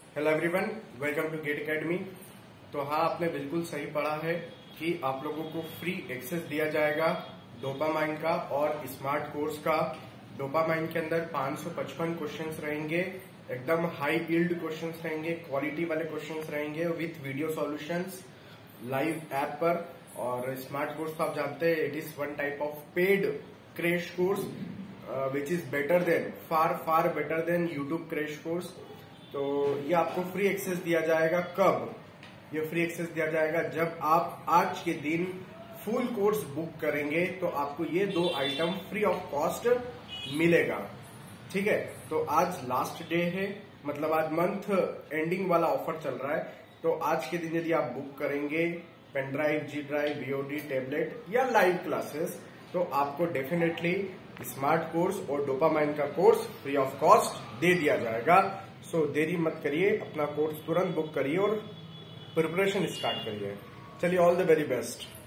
Hello everyone, welcome to GATE academy. तो हाँ, आपने बिल्कुल सही पढ़ा है कि आप लोगों को फ्री एक्सेस दिया जाएगा डोपामाइन का और स्मार्ट कोर्स का। डोपामाइन के अंदर 555 क्वेश्चंस रहेंगे, एकदम हाई यील्ड क्वेश्चंस रहेंगे, क्वालिटी वाले क्वेश्चंस रहेंगे with video solutions live app पर। और स्मार्ट कोर्स तो आप जानते हैं, it is one type of paid crash course which is better than far better than YouTube crash course. तो ये आपको फ्री एक्सेस दिया जाएगा। कब ये फ्री एक्सेस दिया जाएगा? जब आप आज के दिन फुल कोर्स बुक करेंगे तो आपको ये 2 आइटम फ्री ऑफ कॉस्ट मिलेगा। ठीक है, तो आज लास्ट डे है, मतलब आज मंथ एंडिंग वाला ऑफर चल रहा है। तो आज के दिन यदि आप बुक करेंगे pen drive, G drive, VOD, tablet या लाइव क्लासेस, तो आपको डेफिनेटली स्मार्ट कोर्स और डोपामाइन का कोर्स फ्री ऑफ कॉस्ट दे दिया जाएगा। सो देरी मत करिए, अपना कोर्स तुरंत बुक करिए और प्रिपरेशन स्टार्ट करिए। चलिए, ऑल द वेरी बेस्ट।